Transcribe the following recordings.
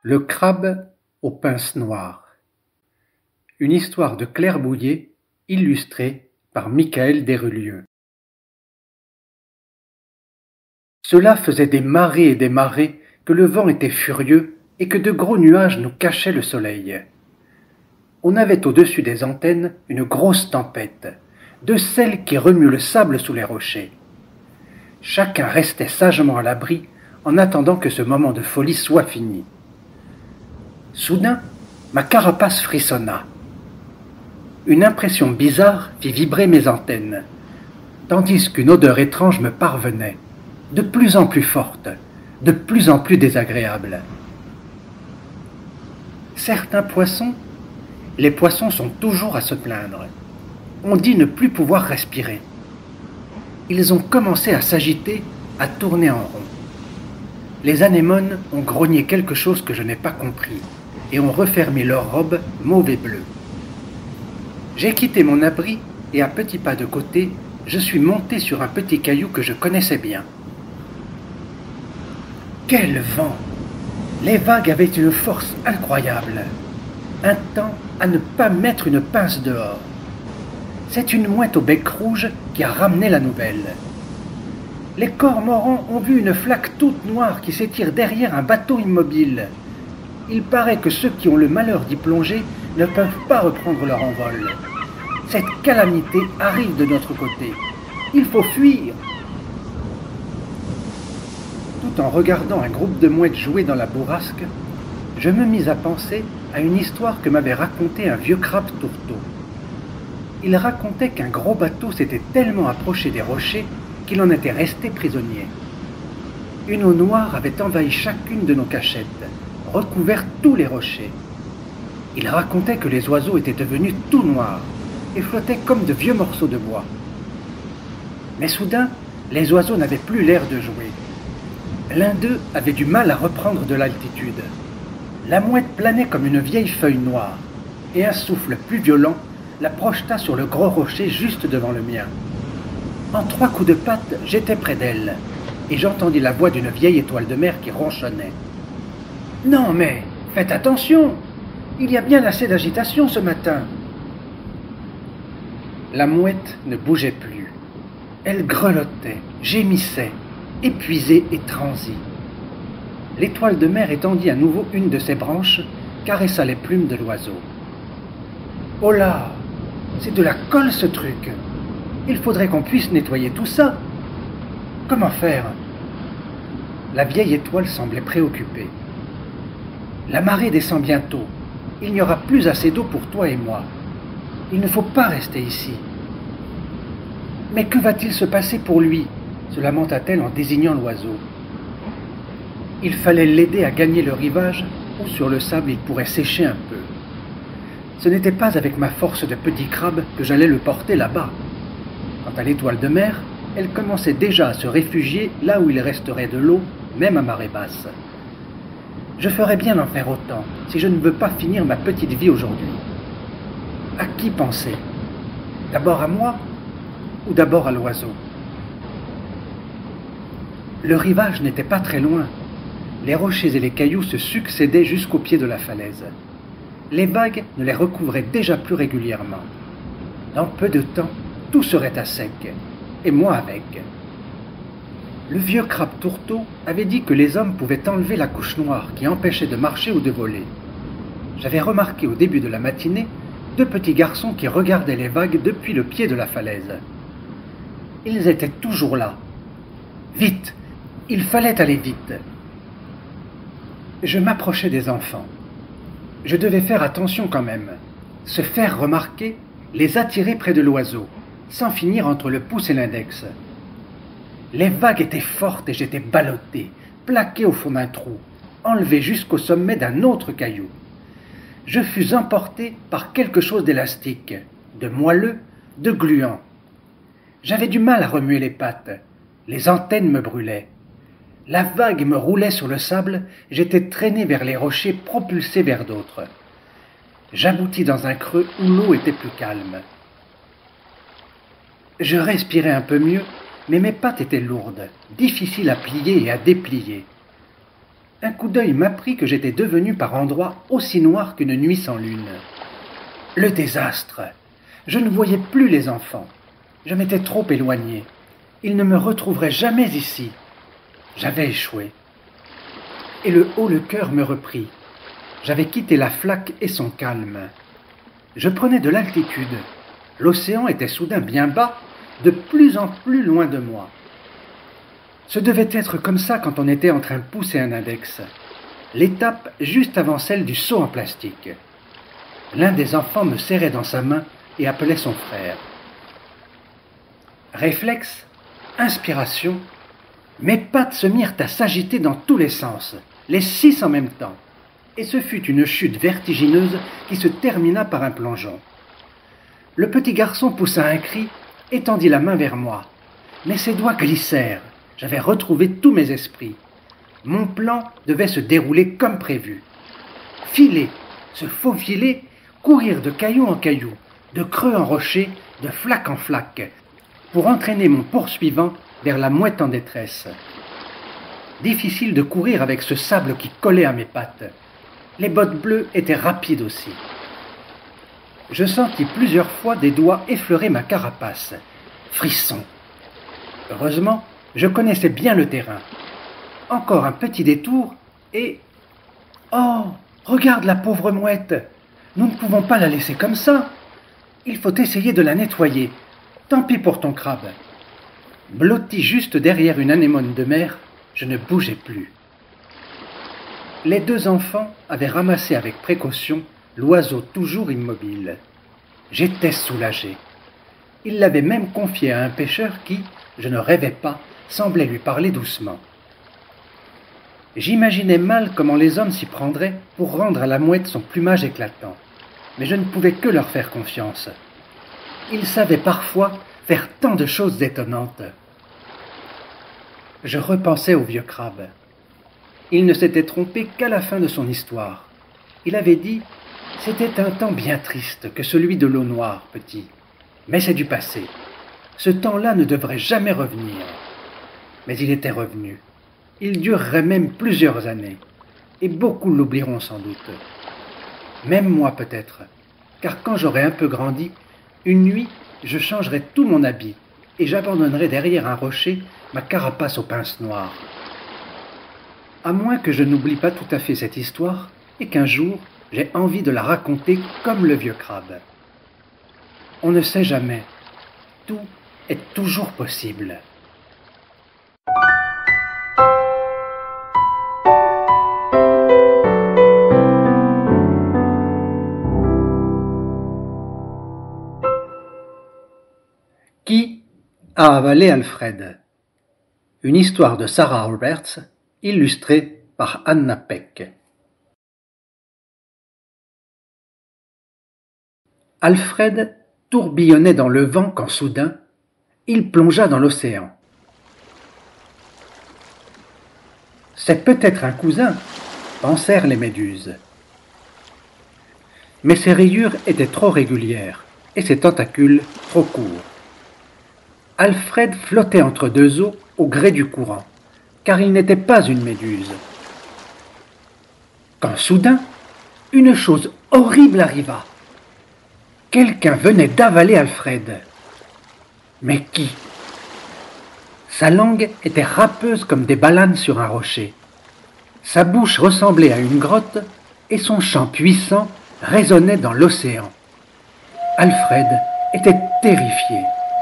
Le crabe aux pinces noires. Une histoire de Claire Bouillet, illustrée par Michael Derulieu. Cela faisait des marées et des marées que le vent était furieux et que de gros nuages nous cachaient le soleil. On avait au-dessus des antennes une grosse tempête, de celles qui remuent le sable sous les rochers. Chacun restait sagement à l'abri en attendant que ce moment de folie soit fini. Soudain, ma carapace frissonna. Une impression bizarre fit vibrer mes antennes, tandis qu'une odeur étrange me parvenait, de plus en plus forte, de plus en plus désagréable. Certains poissons, les poissons sont toujours à se plaindre. On dit ne plus pouvoir respirer. Ils ont commencé à s'agiter, à tourner en rond. Les anémones ont grogné quelque chose que je n'ai pas compris et ont refermé leurs robes mauve et bleu. J'ai quitté mon abri et à petits pas de côté, je suis monté sur un petit caillou que je connaissais bien. Quel vent! Les vagues avaient une force incroyable. Un temps à ne pas mettre une pince dehors. C'est une mouette au bec rouge qui a ramené la nouvelle. Les cormorans ont vu une flaque toute noire qui s'étire derrière un bateau immobile. Il paraît que ceux qui ont le malheur d'y plonger ne peuvent pas reprendre leur envol. Cette calamité arrive de notre côté. Il faut fuir. Tout en regardant un groupe de mouettes jouer dans la bourrasque, je me mis à penser à une histoire que m'avait racontée un vieux crabe tourteau. Il racontait qu'un gros bateau s'était tellement approché des rochers qu'il en était resté prisonnier. Une eau noire avait envahi chacune de nos cachettes, recouvert tous les rochers. Il racontait que les oiseaux étaient devenus tout noirs et flottaient comme de vieux morceaux de bois. Mais soudain, les oiseaux n'avaient plus l'air de jouer. L'un d'eux avait du mal à reprendre de l'altitude. La mouette planait comme une vieille feuille noire, et un souffle plus violent la projeta sur le gros rocher juste devant le mien. En 3 coups de patte, j'étais près d'elle, et j'entendis la voix d'une vieille étoile de mer qui ronchonnait. « Non mais, faites attention! Il y a bien assez d'agitation ce matin !» La mouette ne bougeait plus. Elle grelottait, gémissait, épuisée et transie. L'étoile de mer étendit à nouveau une de ses branches, caressa les plumes de l'oiseau. « Oh là! C'est de la colle ce truc! Il faudrait qu'on puisse nettoyer tout ça! Comment faire ?» La vieille étoile semblait préoccupée. « La marée descend bientôt. Il n'y aura plus assez d'eau pour toi et moi. Il ne faut pas rester ici. »« Mais que va-t-il se passer pour lui ?» se lamenta-t-elle en désignant l'oiseau. Il fallait l'aider à gagner le rivage ou sur le sable il pourrait sécher un peu. Ce n'était pas avec ma force de petit crabe que j'allais le porter là-bas. Quant à l'étoile de mer, elle commençait déjà à se réfugier là où il resterait de l'eau, même à marée basse. Je ferais bien d'en faire autant, si je ne veux pas finir ma petite vie aujourd'hui. À qui penser? D'abord à moi ou d'abord à l'oiseau? Le rivage n'était pas très loin. Les rochers et les cailloux se succédaient jusqu'au pied de la falaise. Les vagues ne les recouvraient déjà plus régulièrement. Dans peu de temps, tout serait à sec, et moi avec. Le vieux crabe tourteau avait dit que les hommes pouvaient enlever la couche noire qui empêchait de marcher ou de voler. J'avais remarqué au début de la matinée 2 petits garçons qui regardaient les vagues depuis le pied de la falaise. Ils étaient toujours là. Vite! Il fallait aller vite. Je m'approchais des enfants. Je devais faire attention quand même. Se faire remarquer, les attirer près de l'oiseau, sans finir entre le pouce et l'index. Les vagues étaient fortes et j'étais ballotté, plaqué au fond d'un trou, enlevé jusqu'au sommet d'un autre caillou. Je fus emporté par quelque chose d'élastique, de moelleux, de gluant. J'avais du mal à remuer les pattes. Les antennes me brûlaient. La vague me roulait sur le sable, j'étais traîné vers les rochers, propulsé vers d'autres. J'aboutis dans un creux où l'eau était plus calme. Je respirais un peu mieux, mais mes pattes étaient lourdes, difficiles à plier et à déplier. Un coup d'œil m'apprit que j'étais devenu par endroits aussi noir qu'une nuit sans lune. Le désastre! Je ne voyais plus les enfants. Je m'étais trop éloigné. Ils ne me retrouveraient jamais ici. J'avais échoué. Et le haut-le-cœur me reprit. J'avais quitté la flaque et son calme. Je prenais de l'altitude. L'océan était soudain bien bas, de plus en plus loin de moi. Ce devait être comme ça quand on était en train de pousser un index. L'étape juste avant celle du saut en plastique. L'un des enfants me serrait dans sa main et appelait son frère. Réflexe, inspiration, mes pattes se mirent à s'agiter dans tous les sens, les 6 en même temps, et ce fut une chute vertigineuse qui se termina par un plongeon. Le petit garçon poussa un cri, étendit la main vers moi, mais ses doigts glissèrent. J'avais retrouvé tous mes esprits. Mon plan devait se dérouler comme prévu. Filer, se faufiler, courir de caillou en caillou, de creux en rocher, de flaque en flaque, pour entraîner mon poursuivant vers la mouette en détresse. Difficile de courir avec ce sable qui collait à mes pattes. Les bottes bleues étaient rapides aussi. Je sentis plusieurs fois des doigts effleurer ma carapace. Frisson. Heureusement, je connaissais bien le terrain. Encore un petit détour et... Oh, regarde la pauvre mouette! Nous ne pouvons pas la laisser comme ça. Il faut essayer de la nettoyer. Tant pis pour ton crabe. Blotti juste derrière une anémone de mer, je ne bougeais plus. Les 2 enfants avaient ramassé avec précaution l'oiseau toujours immobile. J'étais soulagé. Ils l'avaient même confié à un pêcheur qui, je ne rêvais pas, semblait lui parler doucement. J'imaginais mal comment les hommes s'y prendraient pour rendre à la mouette son plumage éclatant, mais je ne pouvais que leur faire confiance. Ils savaient parfois faire tant de choses étonnantes. Je repensais au vieux crabe. Il ne s'était trompé qu'à la fin de son histoire. Il avait dit « C'était un temps bien triste que celui de l'eau noire, petit. Mais c'est du passé. Ce temps-là ne devrait jamais revenir. » Mais il était revenu. Il durerait même plusieurs années. Et beaucoup l'oublieront sans doute. Même moi peut-être. Car quand j'aurai un peu grandi, une nuit, je changerai tout mon habit et j'abandonnerai derrière un rocher ma carapace aux pinces noires. À moins que je n'oublie pas tout à fait cette histoire et qu'un jour, j'ai envie de la raconter comme le vieux crabe. On ne sait jamais. Tout est toujours possible. Qui a avalé Alfred? Une histoire de Sarah Roberts, illustrée par Anna Peck. Alfred tourbillonnait dans le vent quand soudain, il plongea dans l'océan. C'est peut-être un cousin, pensèrent les méduses. Mais ses rayures étaient trop régulières et ses tentacules trop courts. Alfred flottait entre 2 eaux au gré du courant, car il n'était pas une méduse. Quand soudain, une chose horrible arriva. Quelqu'un venait d'avaler Alfred. Mais qui? Sa langue était râpeuse comme des balanes sur un rocher. Sa bouche ressemblait à une grotte et son chant puissant résonnait dans l'océan. Alfred était terrifié.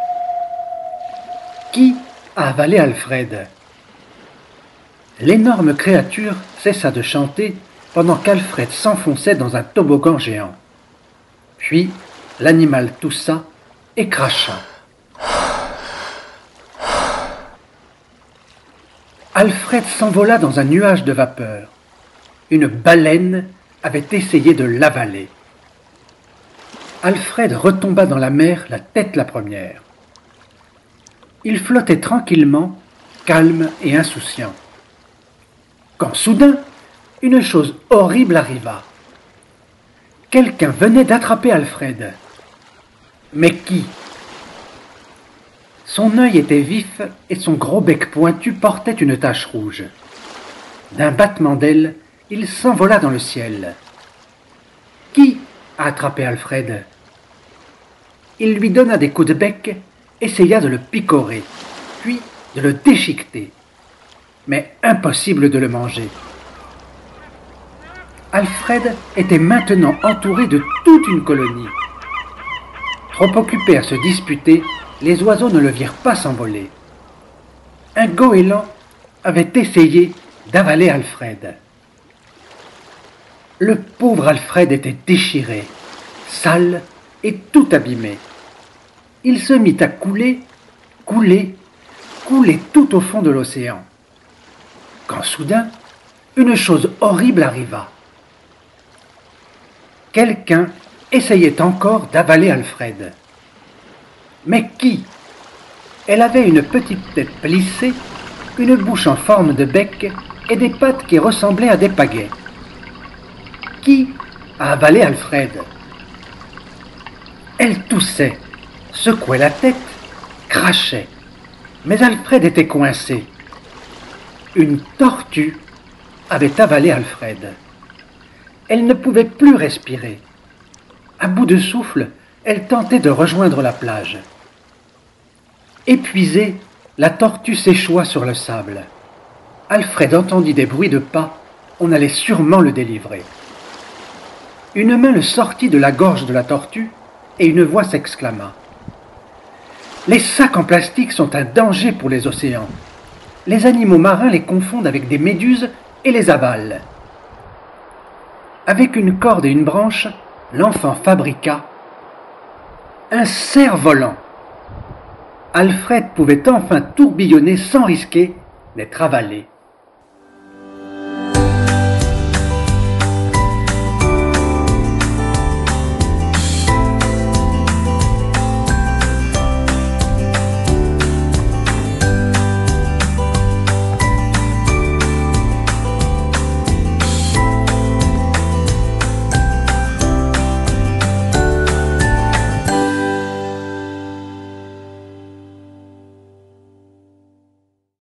Qui a avalé Alfred? L'énorme créature cessa de chanter pendant qu'Alfred s'enfonçait dans un toboggan géant. Puis, l'animal toussa et cracha. Alfred s'envola dans un nuage de vapeur. Une baleine avait essayé de l'avaler. Alfred retomba dans la mer la tête la première. Il flottait tranquillement, calme et insouciant. Quand soudain, une chose horrible arriva. Quelqu'un venait d'attraper Alfred. Mais qui? Son œil était vif et son gros bec pointu portait une tache rouge. d'un battement d'ailes, il s'envola dans le ciel. Qui a attrapé Alfred? Il lui donna des coups de bec, essaya de le picorer, puis de le déchiqueter. Mais impossible de le manger. Alfred était maintenant entouré de toute une colonie. Trop occupés à se disputer, les oiseaux ne le virent pas s'envoler. Un goéland avait essayé d'avaler Alfred. Le pauvre Alfred était déchiré, sale et tout abîmé. Il se mit à couler, couler, couler tout au fond de l'océan. Quand soudain, une chose horrible arriva. Quelqu'un essayait encore d'avaler Alfred. Mais qui? Elle avait une petite tête plissée, une bouche en forme de bec et des pattes qui ressemblaient à des pagaies. Qui a avalé Alfred? Elle toussait, secouait la tête, crachait. Mais Alfred était coincé. Une tortue avait avalé Alfred. Elle ne pouvait plus respirer. À bout de souffle, elle tentait de rejoindre la plage. Épuisée, la tortue s'échoua sur le sable. Alfred entendit des bruits de pas. On allait sûrement le délivrer. Une main le sortit de la gorge de la tortue et une voix s'exclama. « Les sacs en plastique sont un danger pour les océans. Les animaux marins les confondent avec des méduses et les avalent. » Avec une corde et une branche, l'enfant fabriqua un cerf-volant. Alfred pouvait enfin tourbillonner sans risquer d'être avalé.